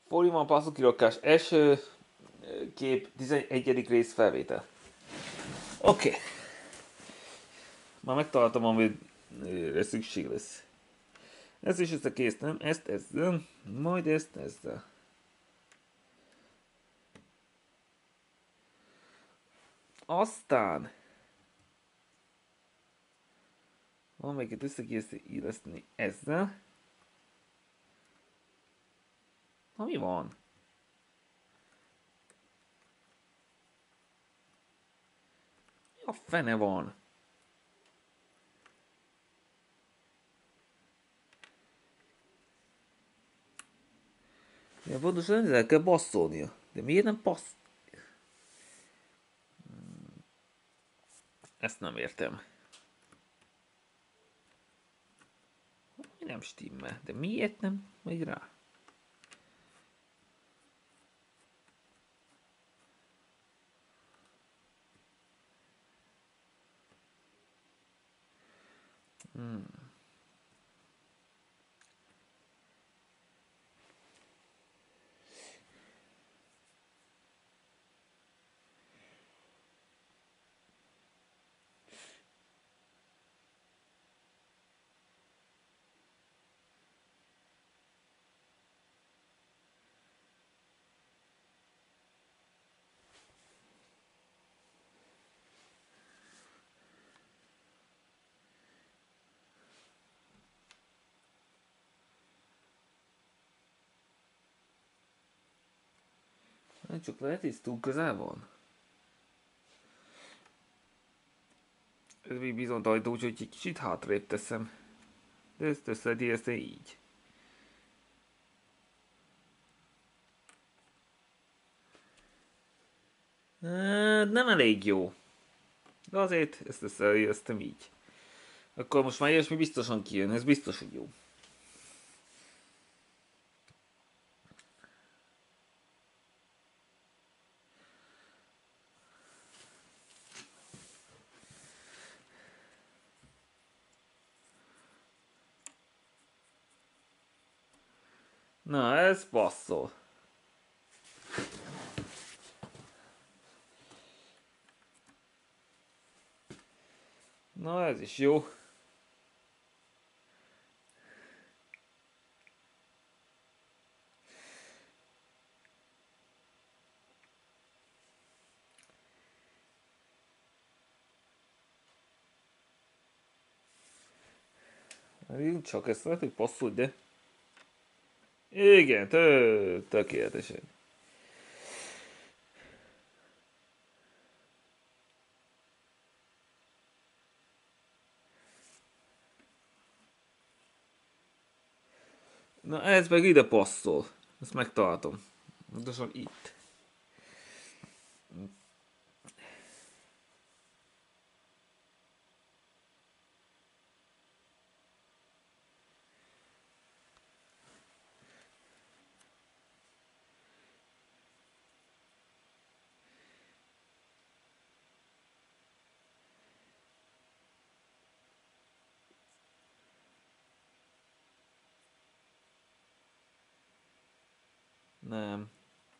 Fóliman passzok kirakás első kép 11. rész felvétel. Oké. Már megtaláltam, amit szükség lesz. Ez is összekész, nem? Ezt ezzel, majd ezt ezzel. Aztán van még itt össze kéne illeszteni ezzel. Na mi van? Mi a fene van? Ja, pontosan ezzel kell basszolnia. De miért nem passz? Ezt nem értem. Mi nem stimmel? De miért nem megy rá? Nem csak lehet, hogy túl közel van. Ez még bizonytalanító, úgyhogy egy kicsit hátrébb teszem. De ezt összedi, ezt így. Nem elég jó. De azért ezt összeéreztem így. Akkor most már ilyesmi biztosan kijön, ez biztos, hogy jó. Na, ez passzol. Na, ez is jó. Csak ezt lehet, hogy passzol, de... Igen, tökéletesen. Na, ez meg ide passzol. Ezt megtaláltam. Pontosan itt. Nem.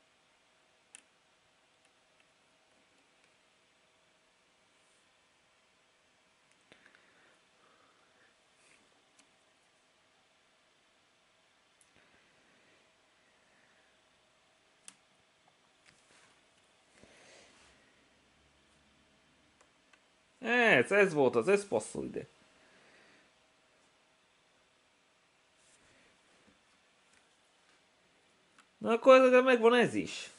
Ez volt az, ez passzol ide. Na akkor ezzel megvan ez is.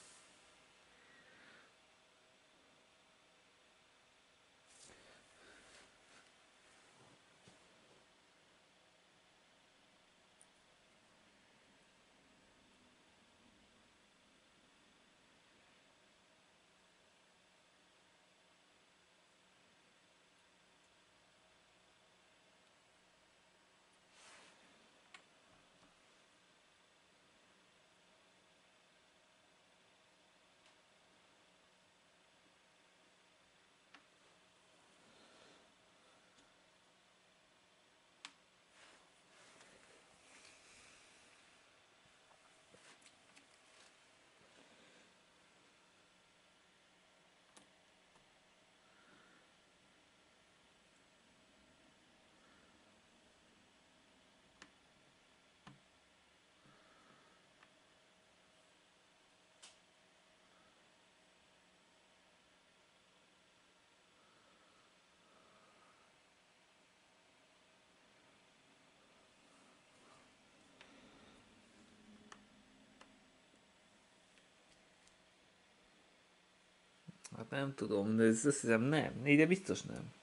Hát nem tudom, de ez azt hiszem nem. Ide biztos nem.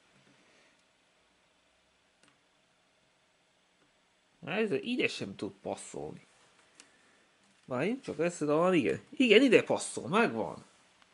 Hát ez ide sem tud passzolni. Várjunk, csak ezt van, igen. Igen, ide passzol, megvan.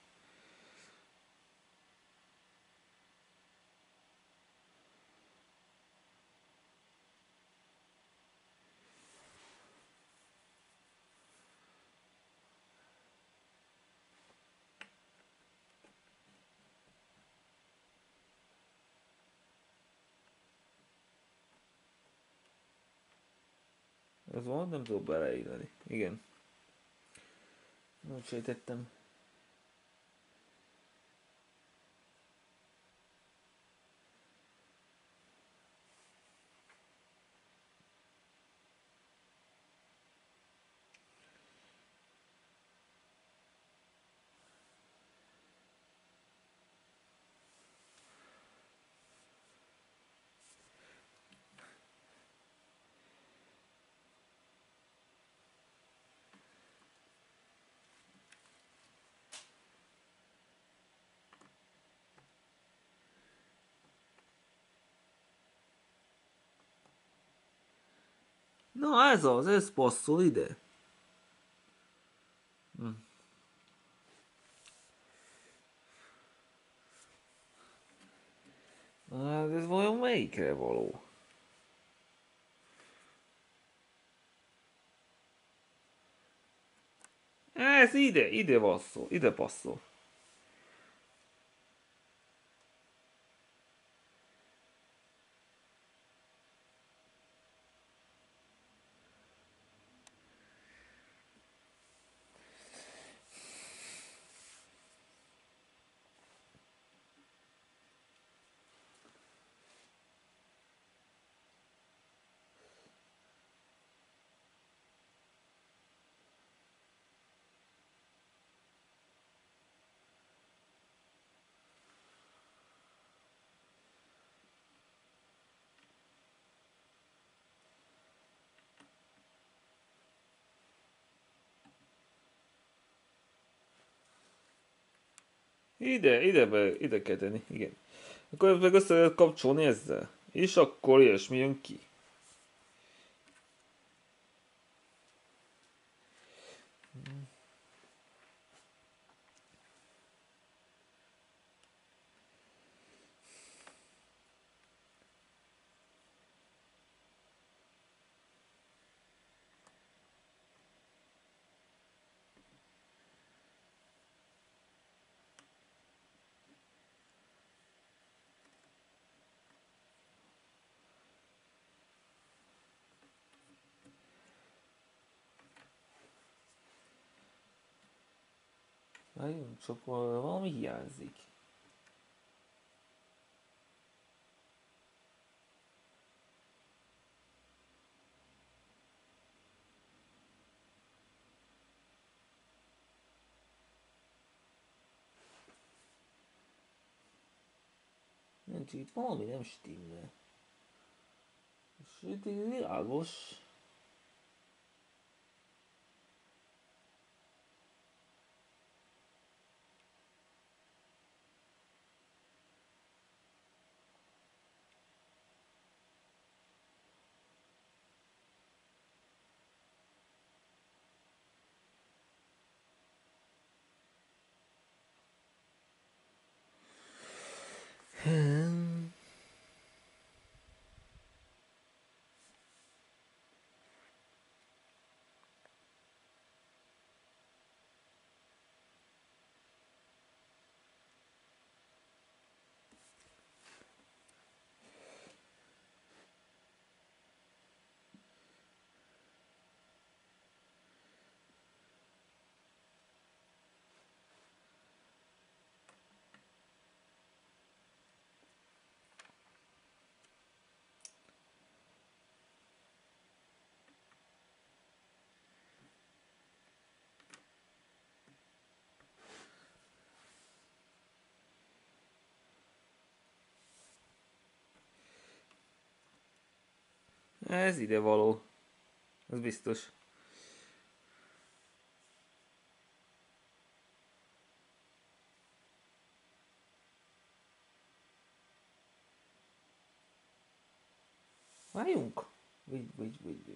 Ez van, nem tudok beleírni. Igen. Úgy sejtettem. Na ez az, ez passzol ide. Hát ez vajon melyikre való? Ez ide passzol, ide passzol. Ide kell tenni, igen. Akkor meg össze lehet kapcsolni ezzel. És akkor ilyesmi jön ki. Várjunk, csak valami hiányzik. Nincs itt valami nem stimmel. És itt világos. Ez ide való. Ez biztos. Várjunk. Vagy.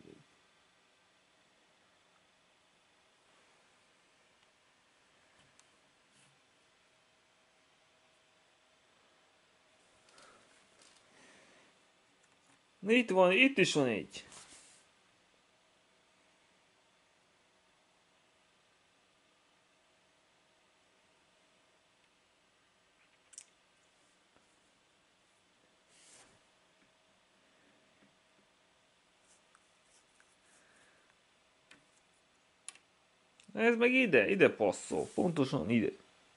Itt van, itt is van egy. Ez meg ide passzol. Pontosan ide.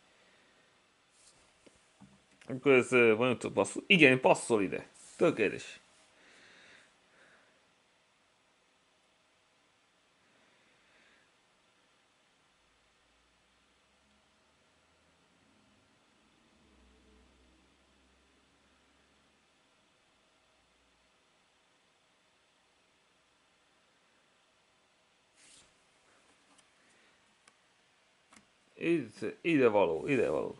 Akkor ez van ott passzol. Igen, passzol ide. Tökéletes. Ide való, ide való.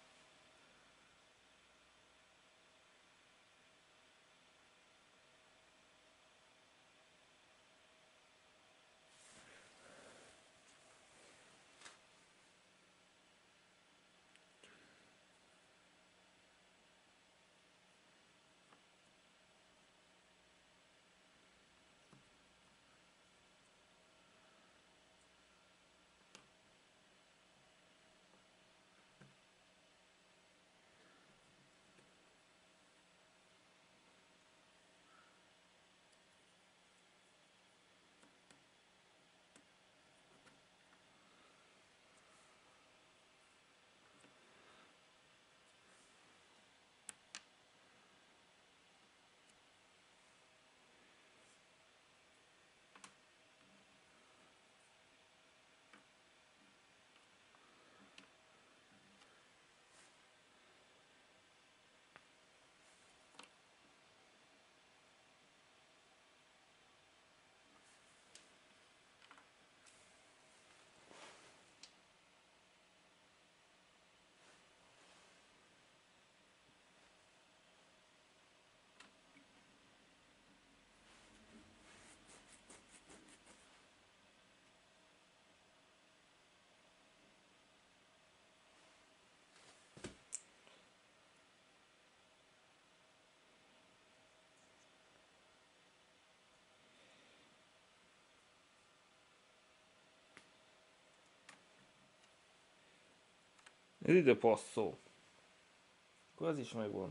Ez ide passzol. Akkor ez is megvan.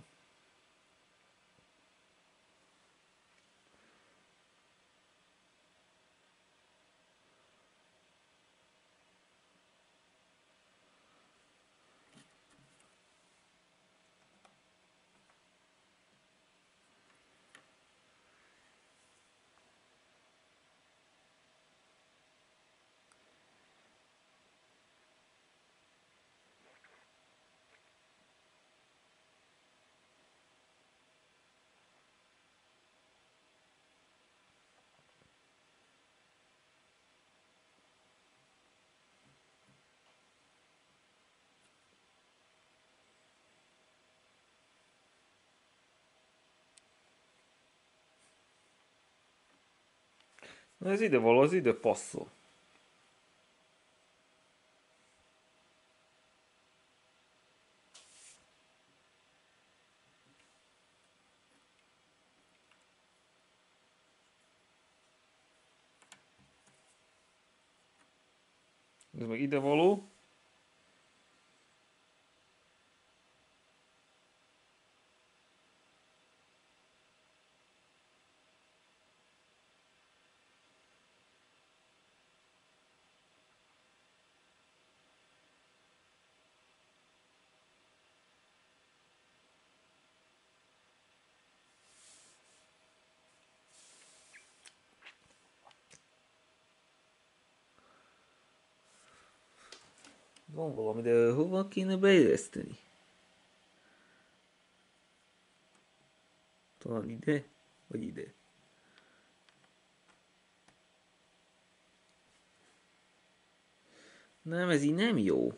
Na ez ide való, az ide passzol. Ez meg ide való. Van valami, de hova kéne beilleszteni? Talán ide? Vagy ide? Nem, ez így nem jó.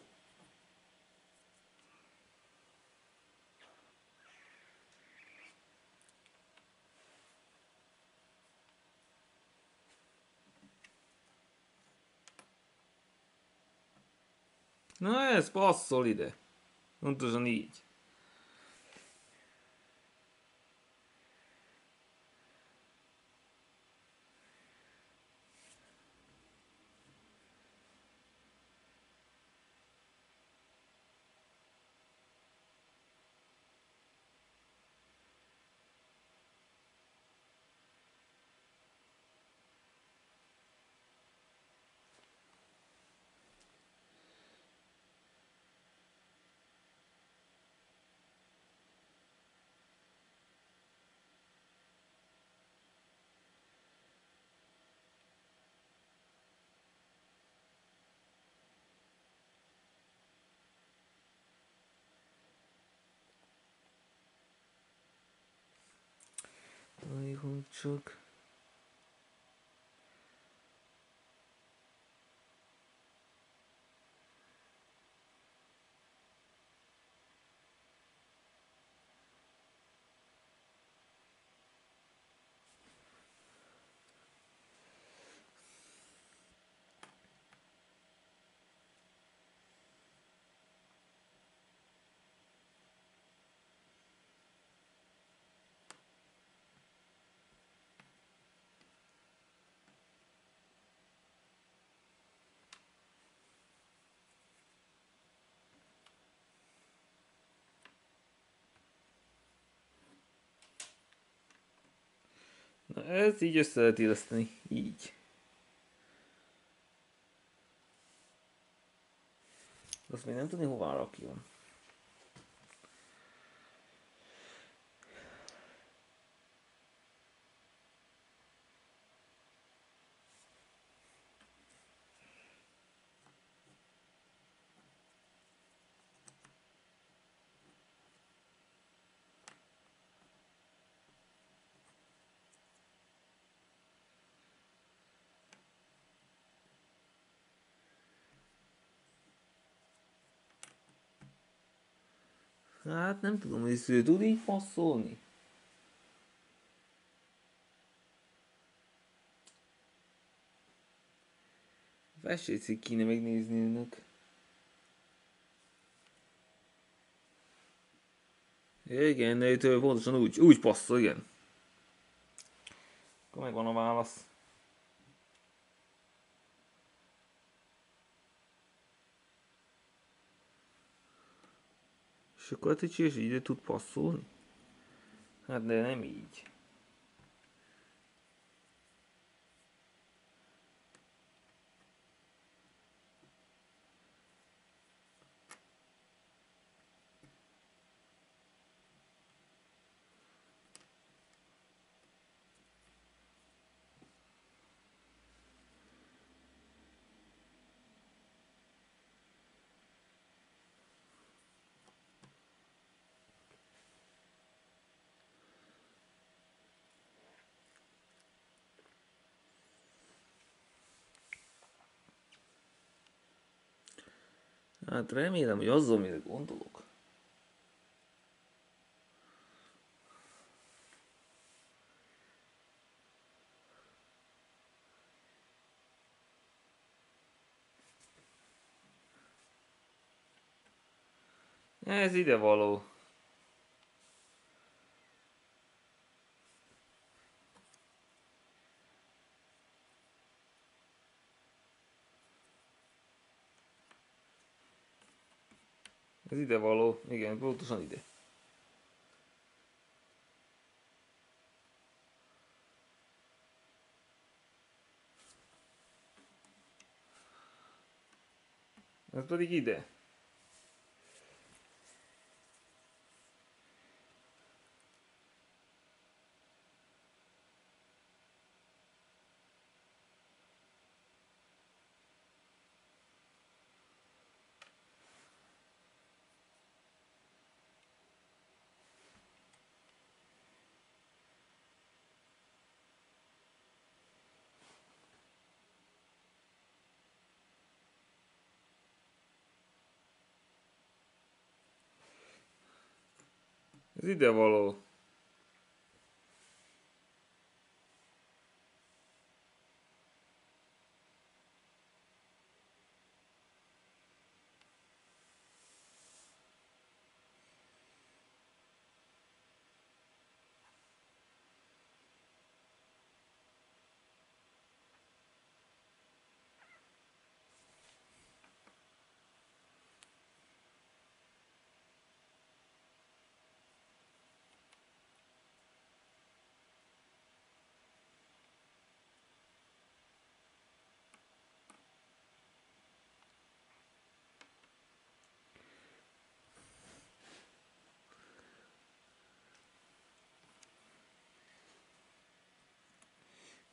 Na ez passzol ide. Pontosan így. Hogy csak... Na ez így össze lehet illeszteni. Így. Azt még nem tudni hová rakjon. Hát nem tudom, hogy ő tud így passzolni. Vesécig kéne megnézni önök. Igen, de ő pontosan úgy passzol, igen. Akkor megvan a válasz. És akkor hát és ide tud passzolni? Hát de nem így. Hát remélem, hogy azzal, mire gondolok. Ez ide való. Ez ide való. Igen, pontosan ide. Ez pedig ide. Ez ide való.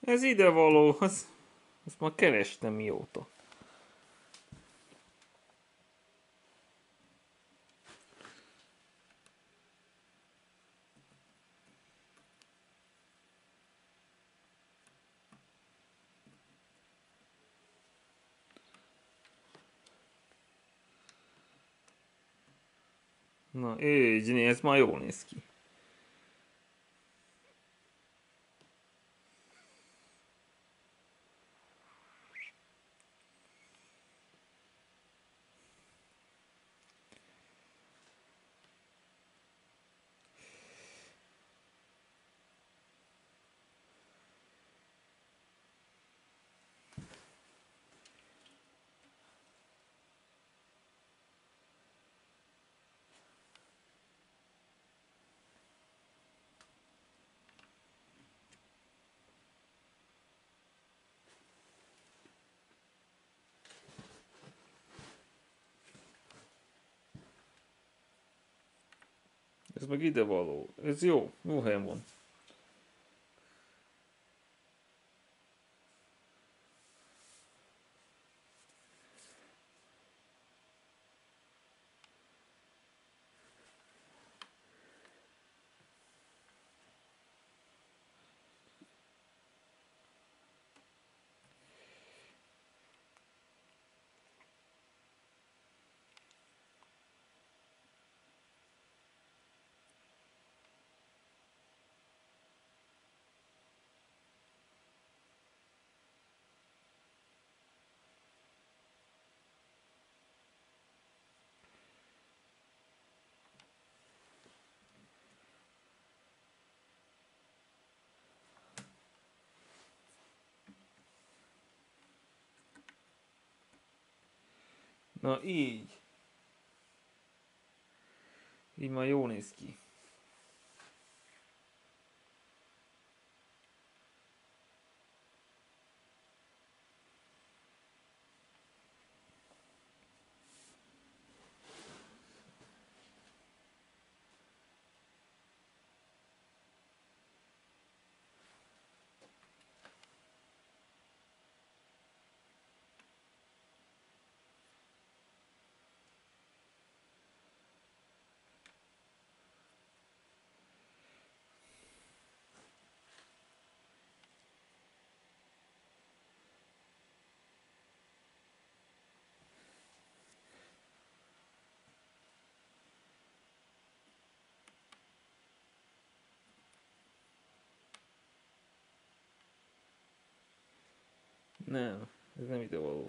Ez idevaló, azt már kerestem mióta. Na, így, ez már jól néz ki. Ez meg idevaló. Ez jó, jó helyen van. Na így. Így már jól néz ki. Nem, ez nem idevaló.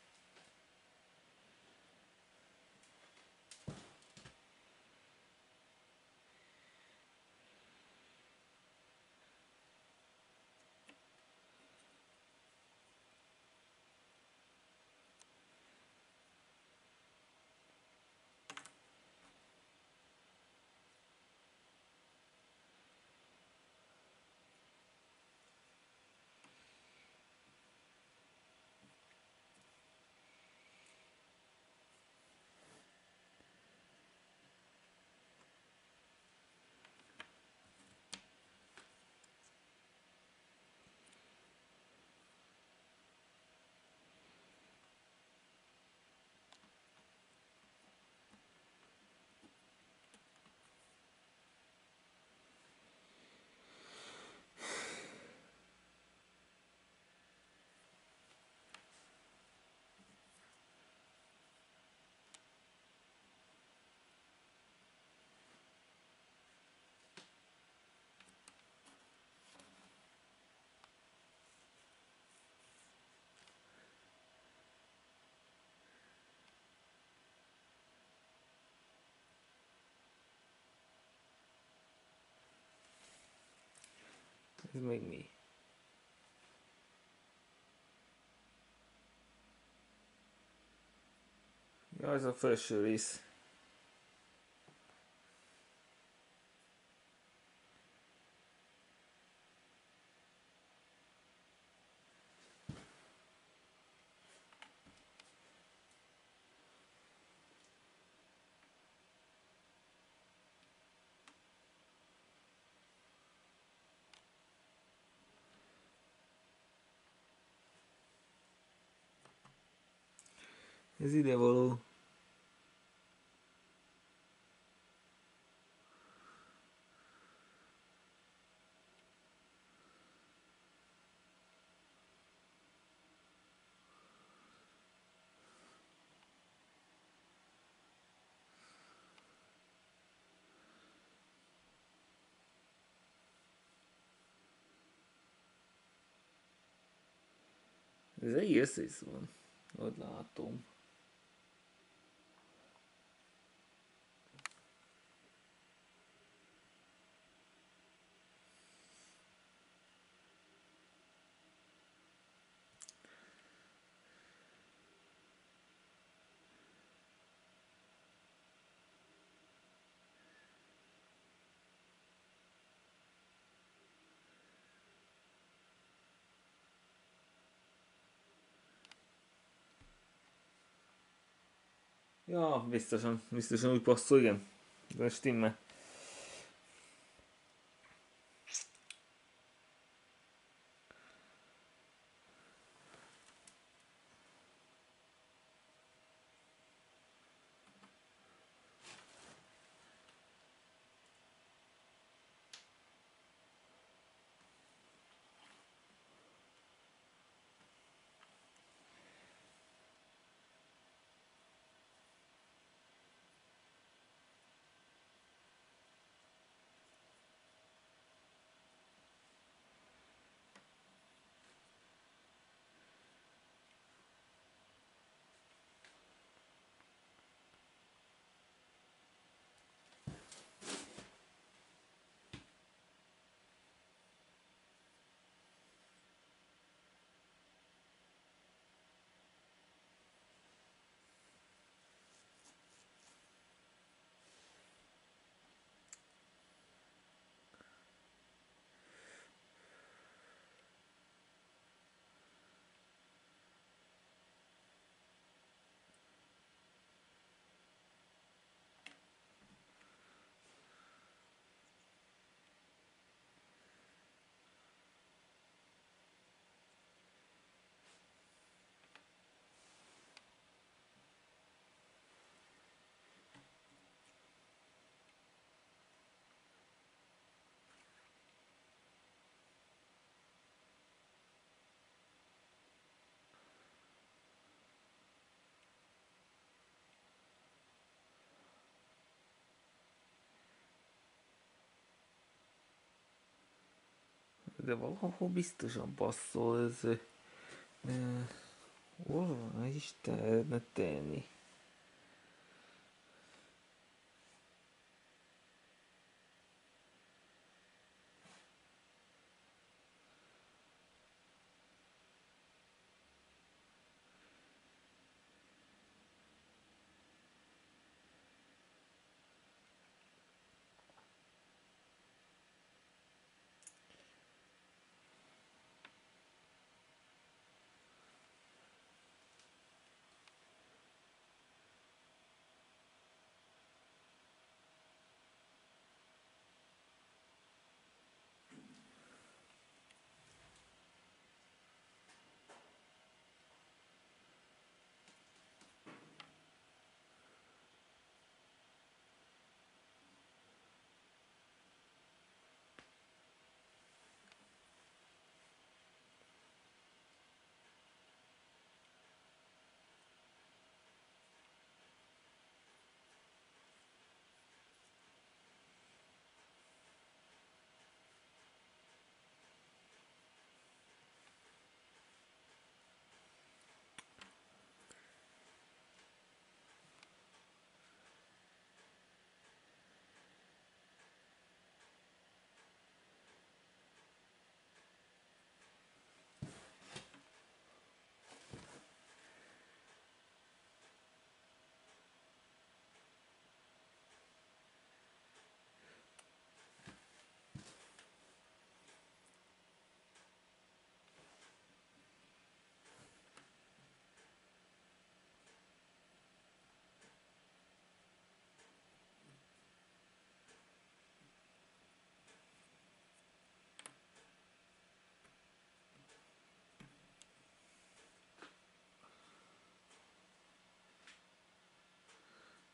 Ez még mi? Ja, ez a felső rész. Ez ide való. Ez egész is van. Ott látom. Ja, biztosan úgy passzol, igen. Ez stimmel. De valahol biztosan passzol ez. Hol van is tehetne tenni?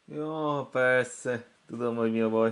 Ja, persze. Tudom, hogy mi a baj.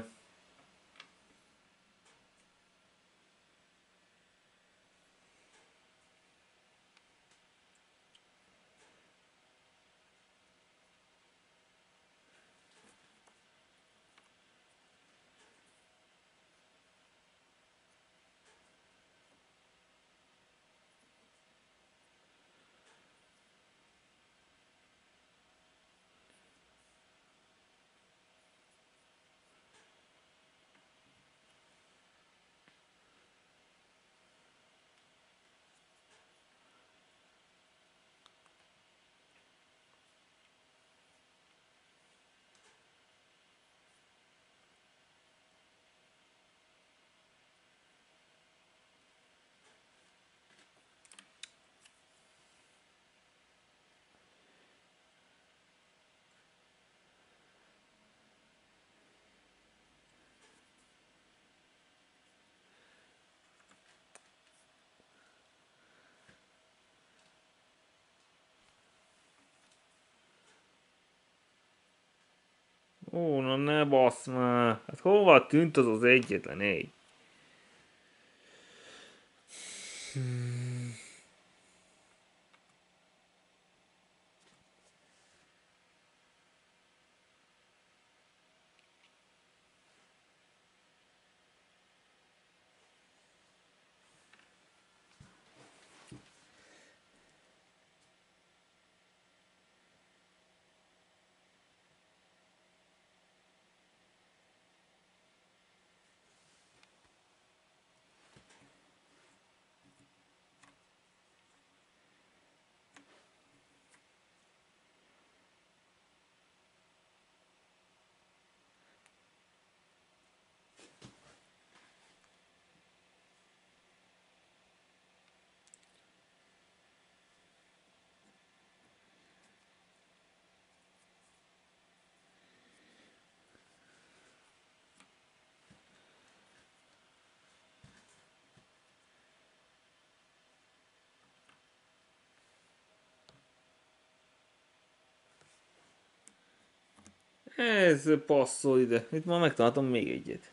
Ó, na ne bassz már. Hát hova tűnt az az egyetlen egy? Ez passzol ide. Itt már megtaláltam még egyet.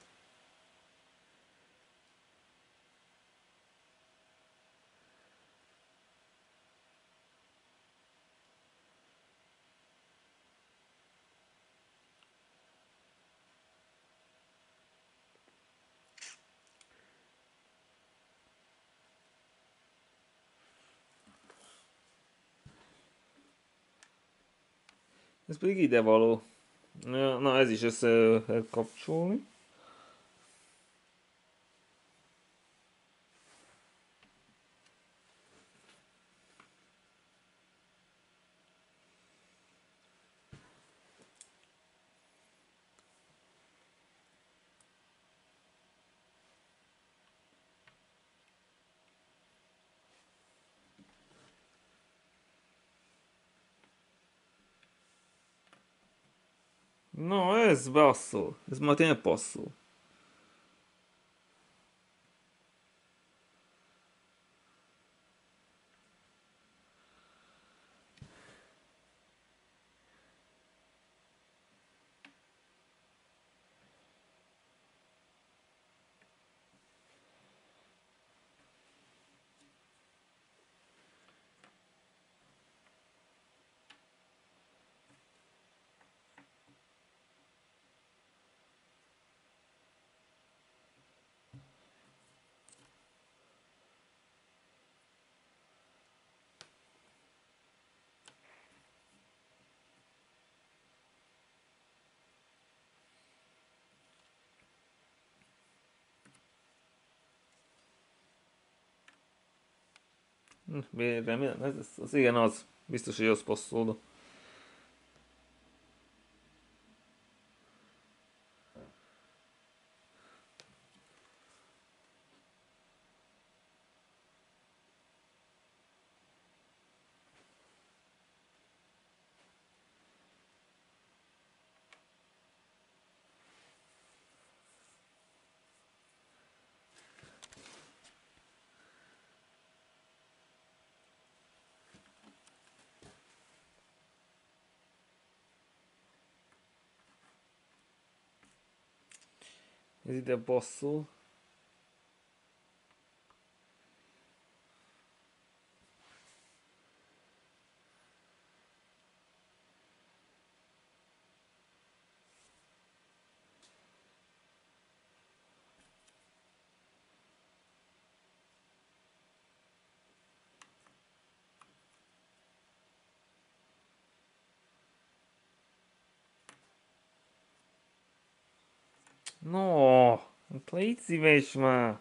Ez pedig ide való. Ja, na ez is össze lehet kapcsolni. Na ez passzol. Ez már tényleg passzol. Remélem, ez az igen az. Biztos, hogy az passzol. Ez ide passzol. No, hát légy szíves már.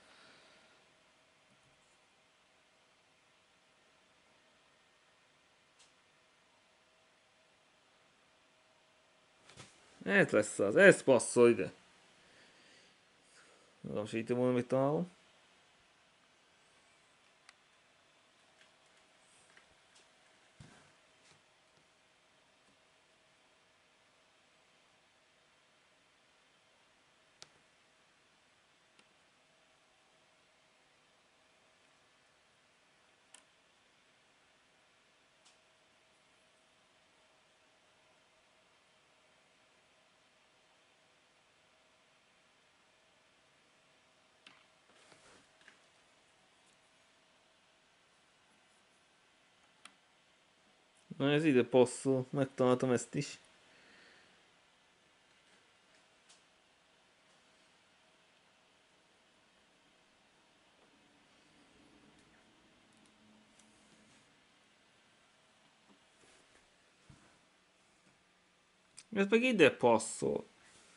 Ez lesz az, ez passzol ide. Lassítom volna, mit találom. Na ez ide passzol, megtaláltam ezt is. Ez meg ide passzol.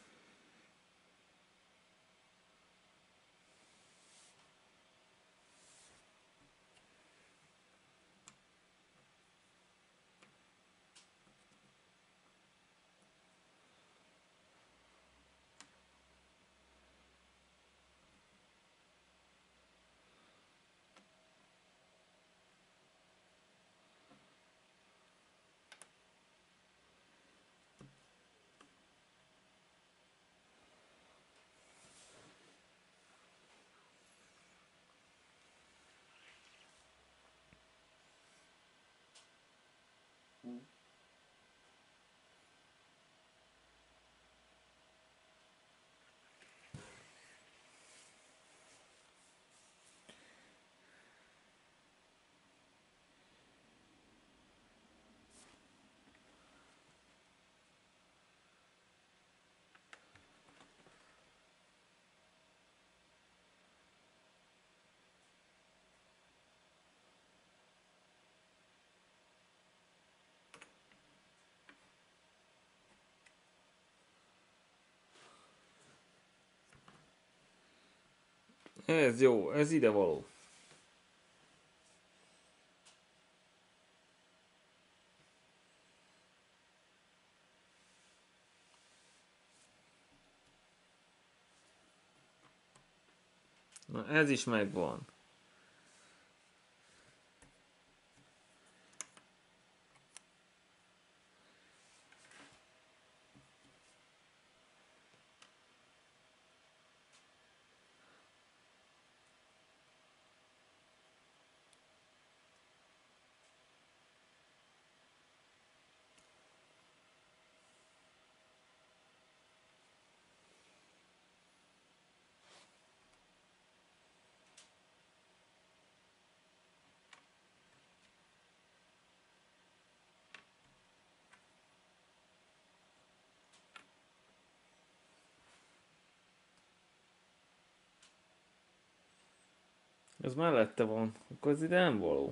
Ez jó, ez ide való. Na ez is megvan. Ez mellette van, akkor ez ide nem való.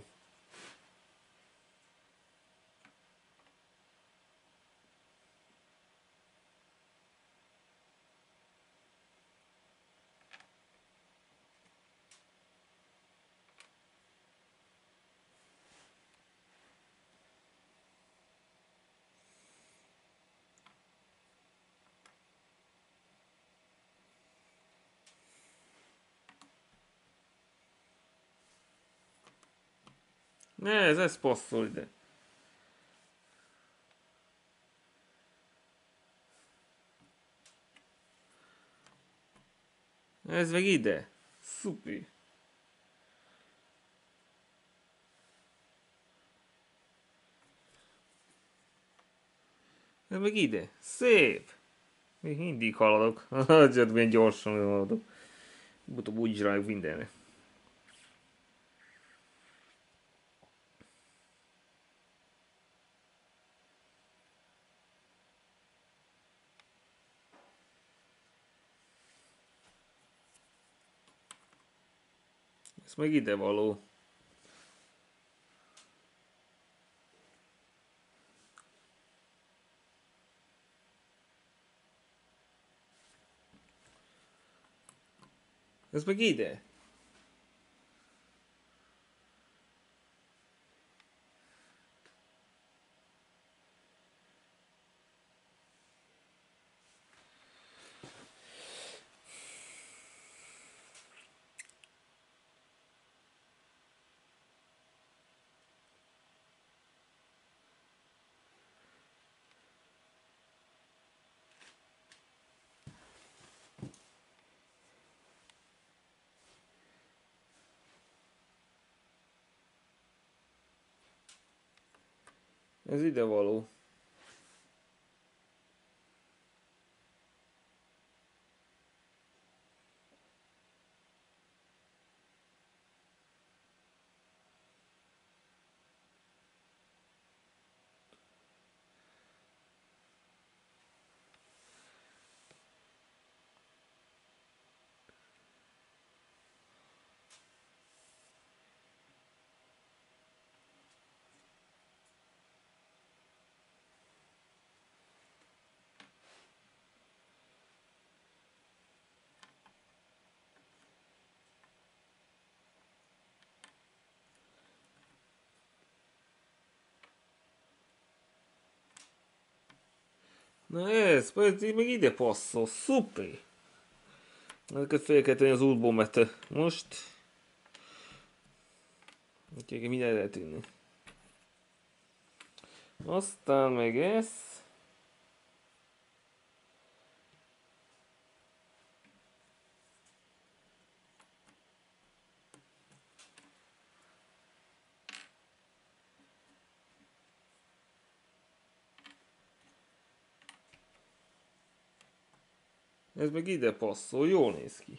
Ne, ez passzol ide. Ez meg ide. Szupi. Ez meg ide. Szép. Még mindig haladok. Azért milyen gyorsan haladok. Utóbb úgy is rájuk mindenre. Ez meg ide való. Ez meg ide. Ez ide való. Na ez, pedig meg ide passzol. Szuper. Ezeket fel kell tenni az útból, mert most... Úgyhogy minden lehet tűnni. Aztán meg ez. Ez meg ide passzol, jól néz ki.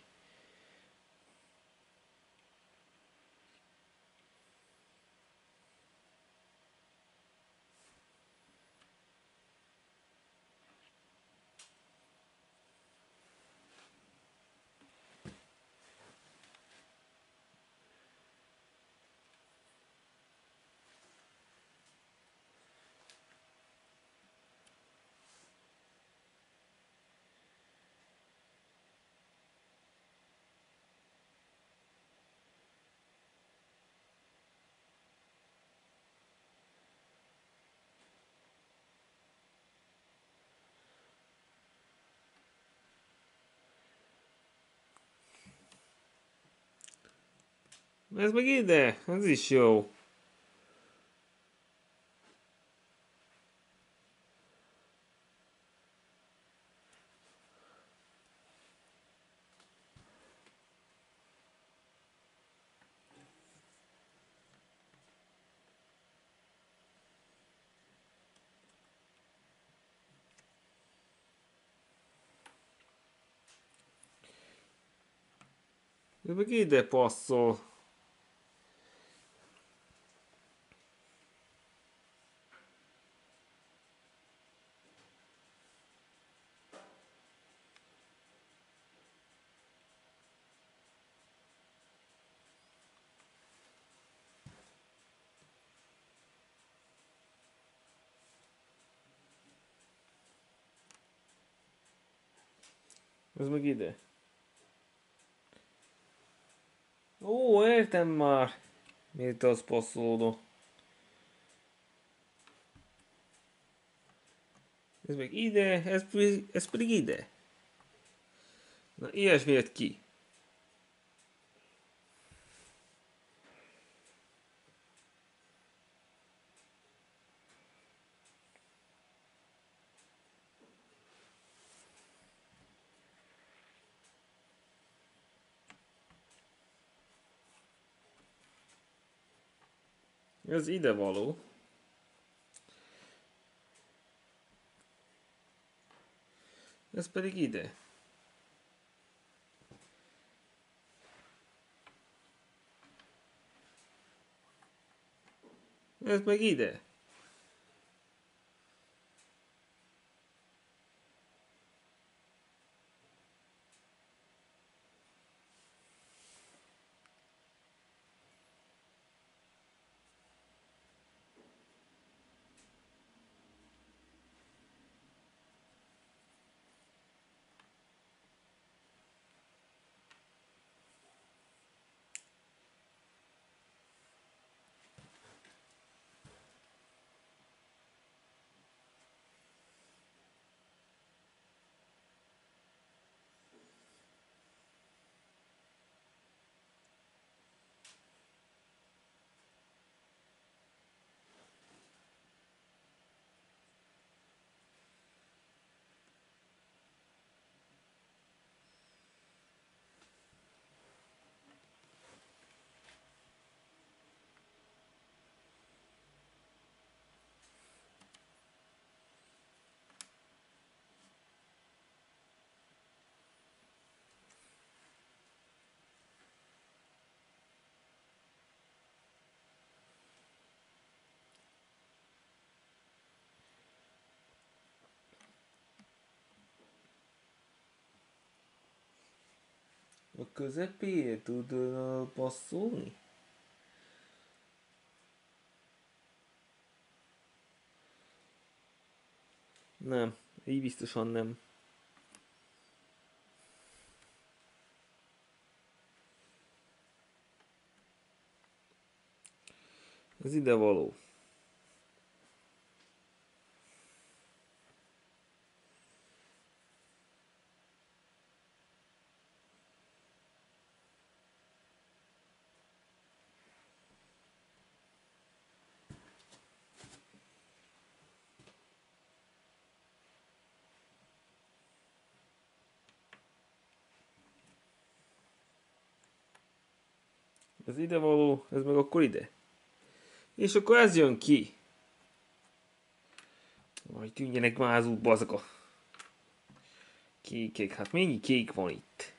Ez meg ide, ez is jó. Ez meg ide passzol. Ez meg ide. Ó, értem már. Miért az passzolódó. Ez meg ide, ez pedig ide. Na, ilyesmi jött ki. Ez ide való. Ez pedig ide. Ez meg ide. A közepére tud passzolni? Nem, így biztosan nem. Ez ide való. Ez ide való, ez meg akkor ide. És akkor ez jön ki. Majd tűnjenek már az útba azok a kékek. Hát mennyi kék van itt?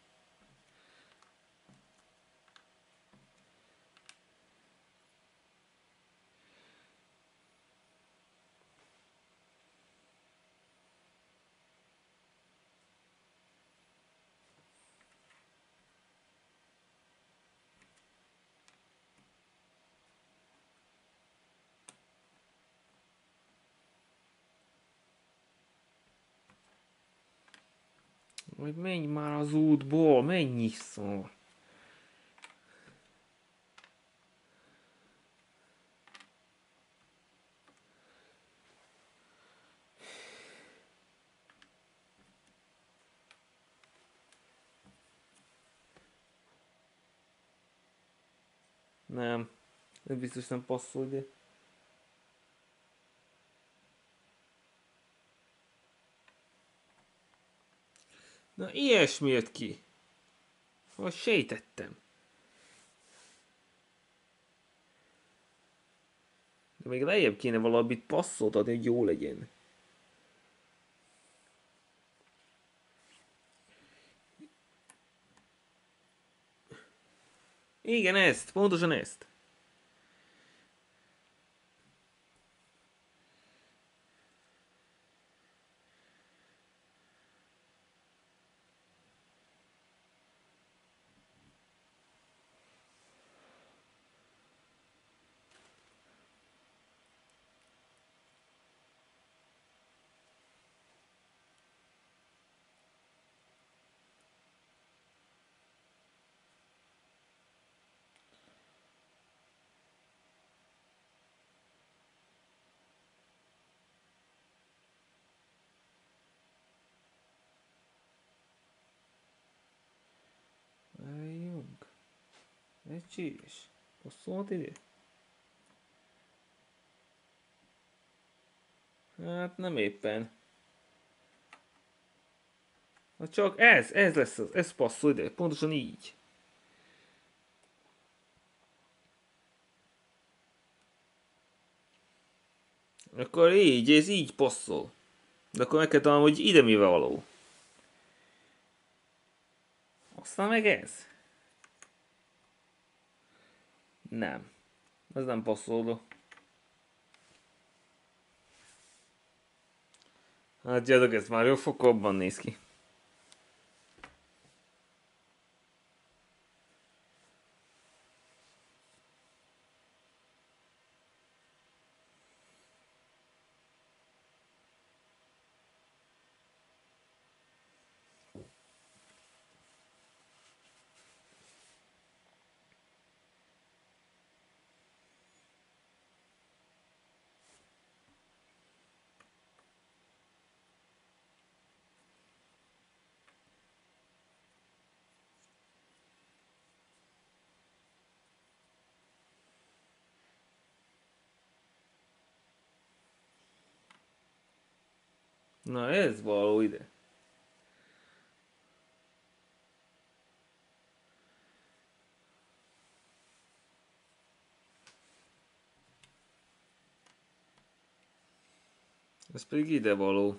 Majd menj már az útból, mennyi szó. Nem, ez biztos nem passzol ide. Na ilyesmi jött ki. Ahogy sejtettem. De még lejjebb kéne valamit passzolt adni, hogy jó legyen. Igen, ezt, pontosan ezt. Álljunk. Egységes. Passzolt ide? Hát nem éppen. Hát csak ez lesz az, ez passzol ide, pontosan így. Akkor így, ez így passzol. De akkor meg kell találnom, hogy ide mivel való. Aztán meg ez. Nem. Ez nem passzol oda. Hát gyerek, ez már fokozottabban néz ki. Na ez való ide. Ez pedig ide való.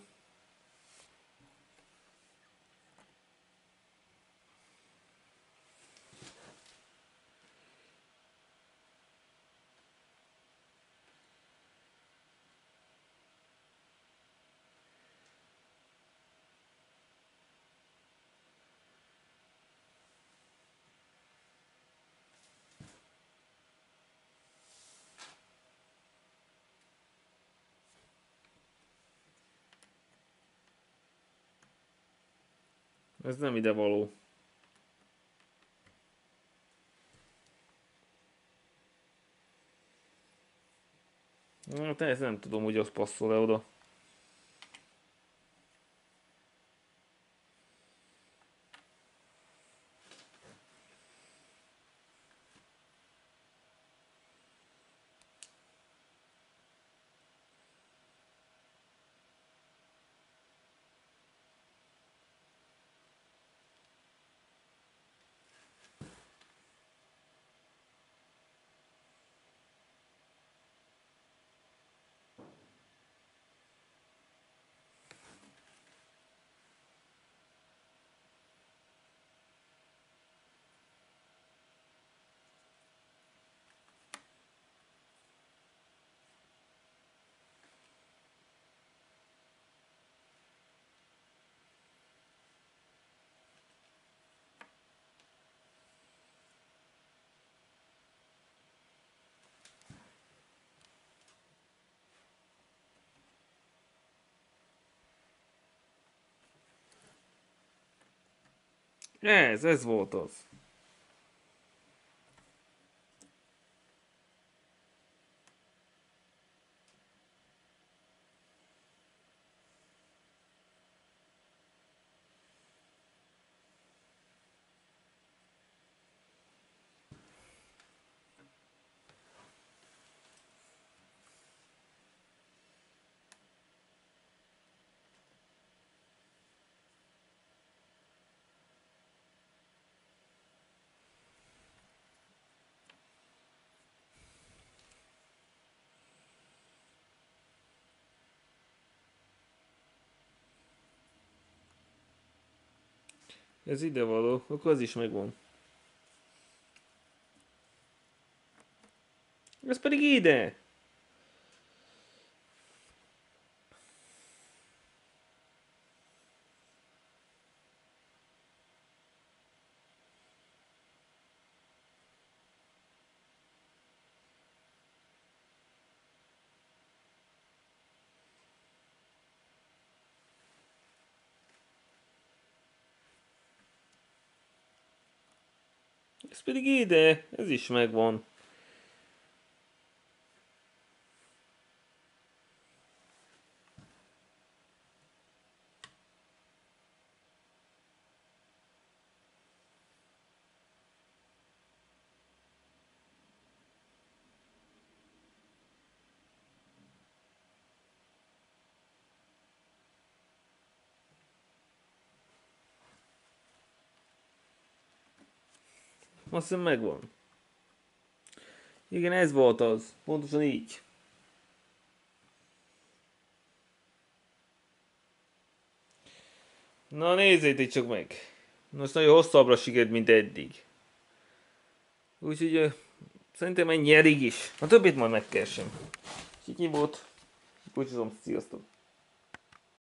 Ez nem ide való. Hát ezt nem tudom, hogy az passzol-e oda. Ez volt az. Ez ide való, akkor az is megvan. Ez pedig ide! Ez pedig ide! Ez is megvan. Azt hiszem megvan. Igen, ez volt az. Pontosan így. Na nézzétek csak meg. Most nagyon hosszabbra sikerült, mint eddig. Úgyhogy szerintem egy nyerig is. A többit majd megkeresem. Kiki volt. Búcsúzom, sziasztok!